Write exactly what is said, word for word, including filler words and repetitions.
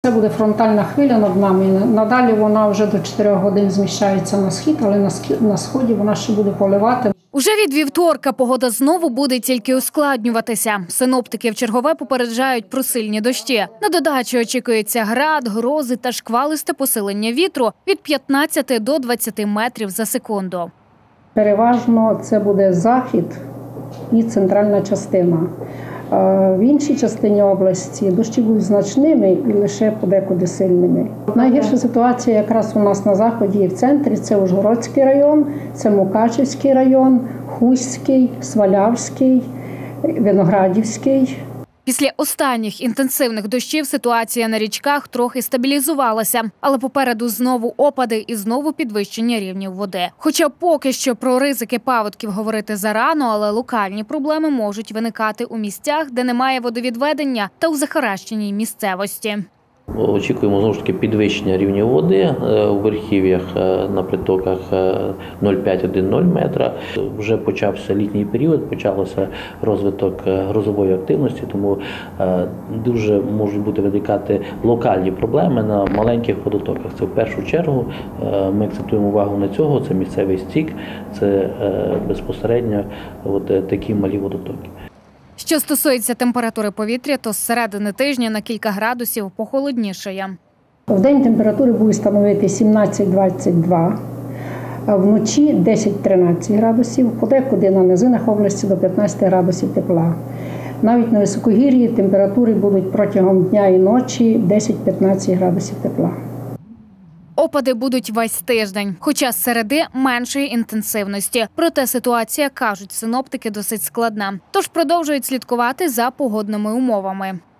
Це буде фронтальна хвиля над нами. Надалі вона вже до чотирьох годин зміщається на схід, але на сході вона ще буде поливати. Уже від вівторка погода знову буде тільки ускладнюватися. Синоптики вчергове попереджають про сильні дощі. На додачу очікується град, грози та шквалисте посилення вітру від п'ятнадцяти до двадцяти метрів за секунду. Переважно це буде захід і центральна частина. В іншій частині області дощі будуть значними і лише подекуди сильними. Найгірша ситуація якраз у нас на заході і в центрі – це Ужгородський район, це Мукачівський район, Хуський, Свалявський, Виноградівський. Після останніх інтенсивних дощів ситуація на річках трохи стабілізувалася, але попереду знову опади і знову підвищення рівнів води. Хоча поки що про ризики паводків говорити зарано, але локальні проблеми можуть виникати у місцях, де немає водовідведення та у захаращеній місцевості. Очікуємо, знову ж таки, підвищення рівня води у верхів'ях на притоках нуль цілих п'ять десятих - один метра. Вже почався літній період, почався розвиток грозової активності, тому дуже можуть бути виникати локальні проблеми на маленьких водотоках. Це в першу чергу ми акцентуємо увагу на цього, це місцевий стік, це безпосередньо от такі малі водотоки. Що стосується температури повітря, то з середини тижня на кілька градусів похолоднішає. Вдень температури будуть становити сімнадцять - двадцять два, а вночі десять - тринадцять градусів, подекуди на низинах області до п'ятнадцяти градусів тепла. Навіть на високогір'ї температури будуть протягом дня і ночі десять - п'ятнадцять градусів тепла. Опади будуть весь тиждень, хоча з середи меншої інтенсивності. Проте ситуація, кажуть синоптики, досить складна. Тож продовжують слідкувати за погодними умовами.